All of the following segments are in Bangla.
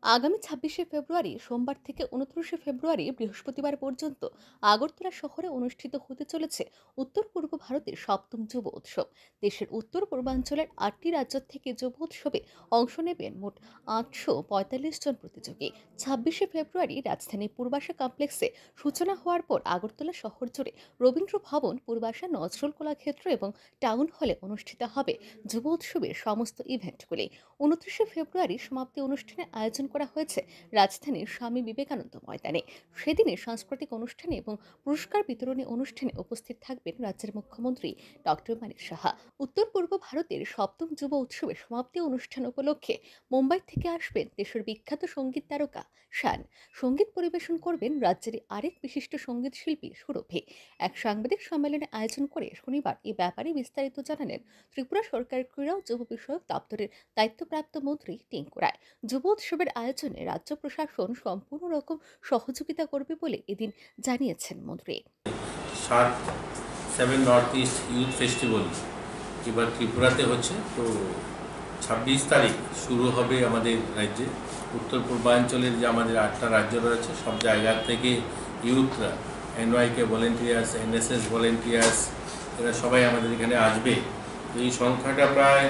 আগামী ২৬শে ফেব্রুয়ারি সোমবার থেকে ২৯শে ফেব্রুয়ারি বৃহস্পতিবার পর্যন্ত আগরতলা শহরে অনুষ্ঠিত হতে চলেছে উত্তর পূর্ব ভারতের সপ্তম যুব উৎসব। দেশের উত্তর পূর্বাঞ্চলের ৮টি রাজ্য থেকে যুব উৎসবে অংশ নেবেন মোট ৮৪৫ জন প্রতিযোগী। ২৬শে ফেব্রুয়ারি রাজধানীর পূর্বাশা কমপ্লেক্সে সূচনা হওয়ার পর আগরতলা শহর জুড়ে রবীন্দ্র ভবন, পূর্বাশা, নজরুল কলাক্ষেত্র এবং টাউন হলে অনুষ্ঠিত হবে যুব উৎসবের সমস্ত ইভেন্টগুলি। ২৯শে ফেব্রুয়ারি সমাপ্তি অনুষ্ঠানের আয়োজন করা হয়েছে রাজধানীর স্বামী বিবেকানন্দ ময়দানে। সেদিনে সাংস্কৃতিক অনুষ্ঠানে এবং পুরস্কার বিতরণী অনুষ্ঠানে উপস্থিত থাকবেন রাজ্যের মুখ্যমন্ত্রী ডক্টর মানিক সাহা। উত্তর পূর্ব ভারতের সপ্তম যুব উৎসবের সমাপ্তি অনুষ্ঠান উপলক্ষে মুম্বাই থেকে আসবেন দেশের বিখ্যাত সঙ্গীত তারকা শান। সঙ্গীত পরিবেশন করবেন রাজ্যের আরেক বিশিষ্ট সঙ্গীত শিল্পী সুরভি। এক সাংবাদিক সম্মেলনের আয়োজন করে শনিবার এ ব্যাপারে বিস্তারিত জানালেন ত্রিপুরা সরকারের ক্রীড়া ও যুব বিষয়ক দপ্তরের দায়িত্বপ্রাপ্ত মন্ত্রী টিঙ্কু রায়। যুব উৎসবের আয়োজনে রাজ্য প্রশাসন সম্পূর্ণ রকম সহযোগিতা করবে বলে এদিন জানিয়েছেন মন্ত্রী। সাত seven North East Youth Festival এবার ত্রিপুরাতে হচ্ছে, তো ২৬ তারিখ শুরু হবে আমাদের রাজ্যে। উত্তর পূর্বাঞ্চলের যে আমাদের ৮টা রাজ্য রয়েছে, সব জায়গা থেকে ইউথরা, এনওয়াইকে ভলেন্টিয়ার্স, এনএসএস ভলেন্টিয়ার্স, এরা সবাই আমাদের এখানে আসবে। তো এই সংখ্যাটা প্রায়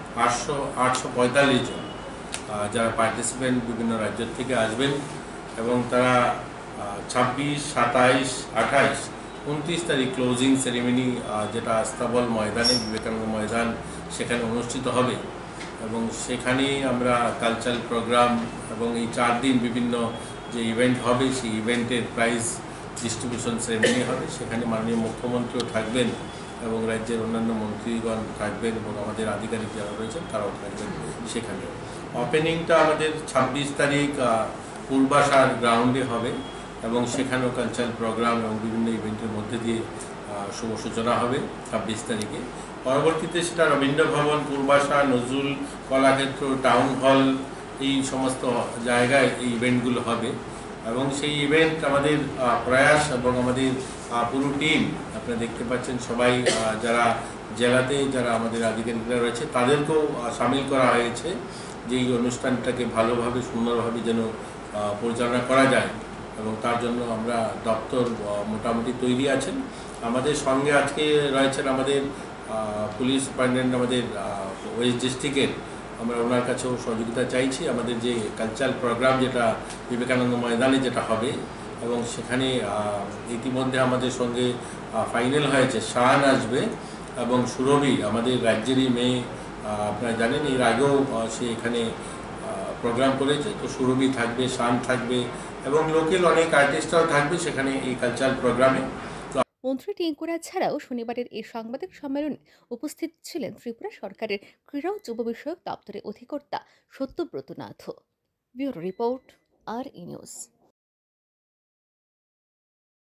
৮৪৫ জন যারা পার্টিসিপেন্ট বিভিন্ন রাজ্য থেকে আসবেন, এবং তারা ২৬, ২৭, ২৮, ২৯ তারিখ ক্লোজিং সেরিমনি যেটা আস্তাবল ময়দানে, বিবেকানন্দ ময়দান, সেখানে অনুষ্ঠিত হবে। এবং সেখানেই আমরা কালচারাল প্রোগ্রাম এবং এই ৪ দিন বিভিন্ন যে ইভেন্ট হবে, সেই ইভেন্টের প্রাইজ ডিস্ট্রিবিউশন সেরিমনি হবে। সেখানে মাননীয় মুখ্যমন্ত্রীও থাকবেন এবং রাজ্যের অন্যান্য মন্ত্রীগণ থাকবেন এবং আমাদের আধিকারিক যারা রয়েছেন তারাও থাকবেন সেখানে। ওপেনিংটা আমাদের ২৬ তারিখ পূর্বাশার গ্রাউন্ডে হবে এবং সেখানেও কালচারাল প্রোগ্রাম এবং বিভিন্ন ইভেন্টের মধ্যে দিয়ে শুভ সূচনা হবে ২৬ তারিখে। পরবর্তীতে সেটা রবীন্দ্র ভবন, পূর্বাশা, নজরুল কলাক্ষেত্র, টাউন হল, এই সমস্ত জায়গায় এই ইভেন্টগুলো হবে। এবং সেই ইভেন্ট আমাদের প্রয়াস এবং আমাদের পুরো টিম, আপনারা দেখতে পাচ্ছেন সবাই যারা জেলাতে যারা আমাদের আধিকারিকরা রয়েছে তাদেরকেও সামিল করা হয়েছে, যে এই অনুষ্ঠানটাকে ভালোভাবে সুন্দরভাবে যেন পরিচালনা করা যায়। এবং তার জন্য আমরা দপ্তর মোটামুটি তৈরি আছেন। আমাদের সঙ্গে আজকে রয়েছেন আমাদের পুলিশ সুপারিনটেন্ডেন্ট, আমাদের ওয়েস্ট ডিস্ট্রিক্টের, আমরা ওনার কাছেও সহযোগিতা চাইছি। আমাদের যে কালচারাল প্রোগ্রাম যেটা বিবেকানন্দ ময়দানে যেটা হবে, এবং সেখানে ইতিমধ্যে আমাদের সঙ্গে ফাইনাল হয়েছে শান আসবে এবং সুরভি, আমাদের রাজ্যেরই মেয়ে, আপনারা জানেন এর আগেও সে এখানে প্রোগ্রাম করেছে। তো সুরভি থাকবে, শান থাকবে এবং লোকাল অনেক আর্টিস্টরাও থাকবে সেখানে এই কালচারাল প্রোগ্রামে। মন্ত্রী টিঙ্কুরা ছাড়াও শনিবারের এই সাংবাদিক সম্মেলনে উপস্থিত ছিলেন ত্রিপুরা সরকারের ক্রীড়া ও যুব বিষয়ক দপ্তরের অধিকর্তা সত্যব্রত নাথ। ব্যুরো রিপোর্ট, আর ই নিউজ।